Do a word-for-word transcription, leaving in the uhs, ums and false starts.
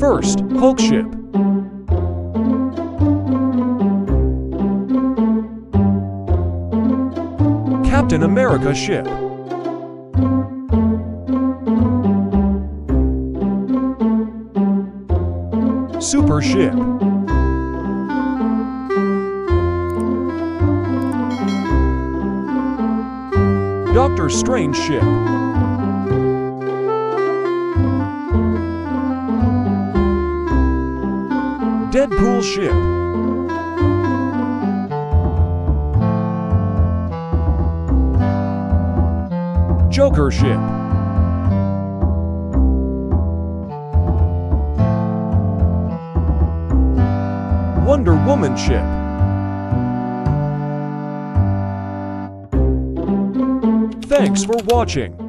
First, Hulk ship. Captain America ship. Super ship. Doctor Strange ship. Deadpool ship. Joker ship. Wonder Woman ship. Thanks for watching.